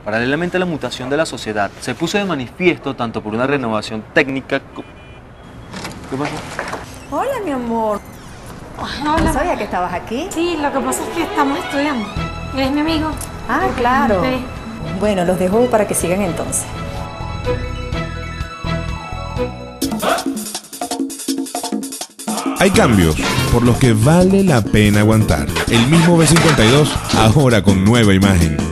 Paralelamente a la mutación de la sociedad, se puso de manifiesto tanto por una renovación técnica como... ¿Qué pasó? Hola, mi amor. Hola. ¿No sabía que estabas aquí? Sí, lo que pasa es que estamos estudiando. ¿Eres mi amigo? Ah, claro. Sí. Bueno, los dejo para que sigan entonces. Hay cambios por los que vale la pena aguantar. El mismo B52, ahora con nueva imagen.